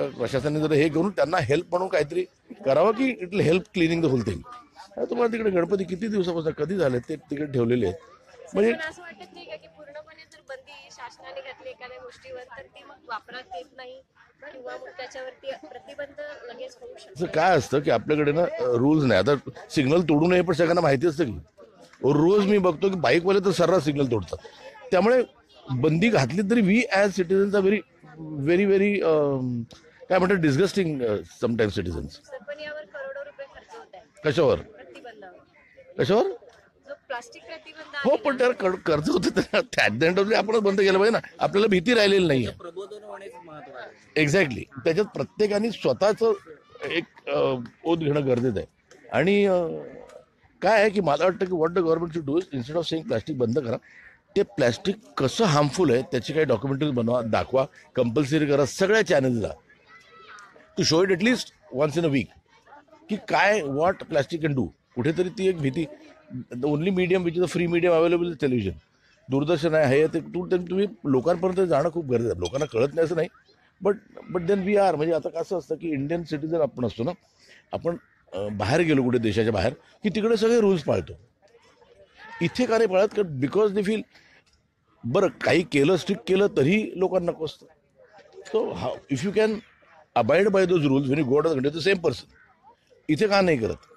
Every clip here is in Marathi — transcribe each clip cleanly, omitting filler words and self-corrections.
प्रशासनाने जर हे करून त्यांना हेल्प म्हणून काहीतरी करावं की it will help cleaning the whole thing. तुम्हाला तिकडे गणपती किती दिवसापासून कधी झाले ते तिकडे ठेवलेले आहेत. म्हणजे असं वाटत नाही का की पूर्णपणे जर बंदी शासनाने घातली एखाद्या गोष्टीवर तर ती मग वापरात येत नाही किंवा मग त्याच्यावरती प्रतिबंध लगेच होऊ शकतो. काय असतं की आपल्याकडे ना रूल्स नाही. आता सिग्नल तोडू नये पण सगळ्यांना माहिती असतं की रोज मी बघतो की बाईकवाले तर सर्रास सिग्नल तोडतात. त्यामुळे बंदी घातली तरी we as citizens are very very very काय म्हणतात डिस्गस्टिंग समटाइम्स सिटीजन्स. पण यावर करोडो रुपये खर्च होत आहे कशावर प्रतिबंधावर. कशावर जो प्लास्टिक प्रतिबंध हो आहे पण त्याला कर्ज होतं ॲट द एंड ऑफ आपणच बंद केलं पाहिजे ना. आपल्याला भीती राहिलेली नाहीये. एक्झॅक्टली. त्याच्यात प्रत्येकाने स्वतःच एक ओत घेणं गरजेचं आहे. आणि काय आहे की मला वाटतं की what the government should do instead of saying plastic बंद करा, ते प्लॅस्टिक कसं हार्मफुल आहे त्याची काही डॉक्युमेंटरी बनवा, दाखवा, कंपल्सरी करा सगळ्या चॅनल्सला to show it at least once in a week की काय व्हॉट प्लॅस्टिक कॅन डू. कुठेतरी ती एक भीती. The only medium which is a free medium available is television. Doordarshan आहे ते तुम्ही लोकांपर्यंत जाणं खूप गरजेचं आहे. लोकांना कळत नाही असं नाही बट देन वी आर म्हणजे आता कसं असतं की इंडियन सिटीजन आपण असतो ना. आपण बाहेर गेलो कुठे देशाच्या बाहेर की तिकडे सगळे रूल्स पाळतो. इथे का नाही पाळत का बिकॉज दे फील बरं काही केलं स्ट्रिक्ट केलं तरी लोकांना नको असतं. So if you can abide by those rules when you go out the same person. इथे का नाही करत.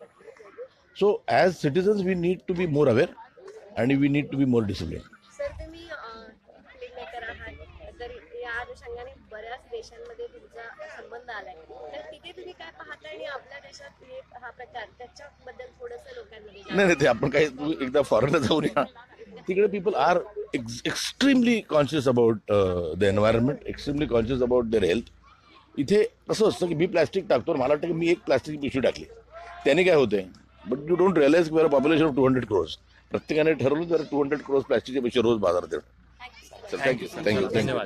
So as citizens we need to be more aware आणि we need to be more discipline. Sir तुम्ही फिल्ममेकर आहात तर या अनुषंगाने बऱ्याच देशांमध्ये तुमचा संबंध आलाय तर तिथे तुम्ही काय पाहता आणि आपल्या देशात हा प्रकार त्याच्याबद्दल थोडंसं लोकांमध्ये. नाही ते आपण काही एकदा फॉरेनला जाऊन या. तिकडे people are extremely conscious about the environment, extremely conscious about their health. इथे असं असतं की मी प्लॅस्टिक टाकतो मला वाटतं की मी एक प्लॅस्टिक पिशवी टाकली त्याने काय होते. बट यू डोंट रिअलाइज की पॉप्युलेशन ऑफ 200 crores. प्रत्येकाने ठरवलं तर 200 crores प्लॅस्टिकच्या पिशवी रोज बाजारात देणं. थँक्यू. धन्यवाद.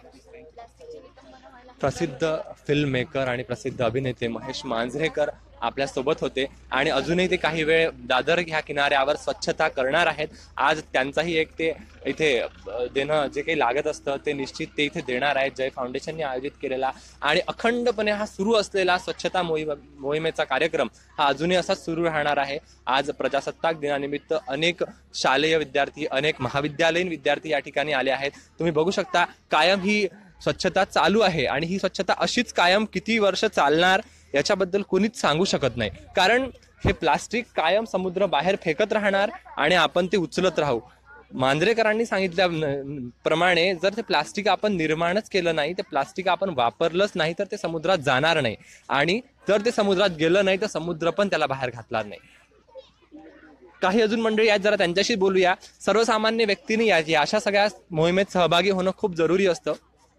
प्रसिद्ध फिल्म मेकर आणि प्रसिद्ध अभिनेते महेश मांजरेकर आपल्या सोबत होते आणि अजूनही ते काही वेळ दादर ह्या किनाऱ्यावर स्वच्छता करणार आहेत. आज त्यांचाही एक ते इथे देणं जे काही लागत असतं ते निश्चित ते इथे देणार आहेत. जय फाउंडेशनने आयोजित केलेला आणि अखंडपणे हा सुरू असलेला स्वच्छता मोहिमेचा कार्यक्रम हा अजूनही असाच सुरू राहणार आहे. आज प्रजासत्ताक दिनानिमित्त अनेक शालेय विद्यार्थी, अनेक महाविद्यालयीन विद्यार्थी या ठिकाणी आले आहेत. तुम्ही बघू शकता कायम ही स्वच्छता चालू आहे आणि ही स्वच्छता अशीच कायम किती वर्ष चालणार याच्याबद्दल कोणीच सांगू शकत नाही. कारण हे प्लास्टिक कायम समुद्र बाहेर फेकत राहणार आणि आपण ते उचलत राहू. मांजरेकरांनी सांगितल्याप्रमाणे जर ते प्लास्टिक आपण निर्माणच केलं नाही, ते प्लास्टिक आपण वापरलंच नाही तर ते समुद्रात जाणार नाही आणि जर ते समुद्रात गेलं नाही तर समुद्र पण त्याला बाहेर घातणार नाही. काही अजून मंडळी आहेत जरा त्यांच्याशी बोलूया. सर्वसामान्य व्यक्तीने या अशा सगळ्या मोहिमेत सहभागी होणं खूप जरुरी असतं.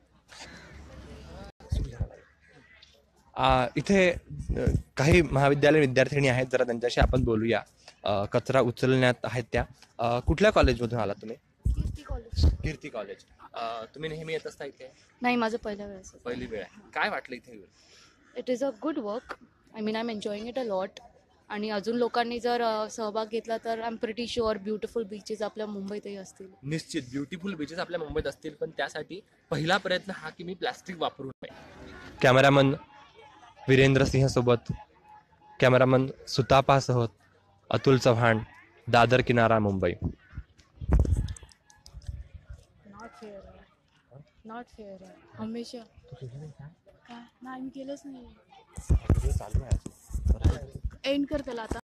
इथे काही महाविद्यालय विद्यार्थिनी आहेत जरा त्यांच्याशी आपण बोलूया. कचरा उचलण्यात आहेत त्या. कुठल्या कॉलेजमधून आला तुम्ही? कीर्ती कॉलेज. तुम्ही नेहमी येत असता इथे? नाही, माझं पहिल्या वेळेस. पहिली वेळ आहे. काय वाटलं इथे? It is a good work. I mean I am enjoying it a lot. आणि अजून लोकांनी जर सहभाग घेतला तर I am pretty sure beautiful beaches आपल्या मुंबईतही असतील. निश्चित ब्युटिफुल बीचेस आपल्या मुंबईत असतील, पण त्यासाठी पहिला प्रयत्न हा की मी प्लास्टिक वापरू नये. कॅमेरामन वीरेंद्र सिंह सोबत, कॅमेरामन सुतापासह अतुल चव्हाण, दादर किनारा, मुंबई. नॉट फेअर हमेशा काय नाही, मी केलंच नाही. एंड कर त्याला आता.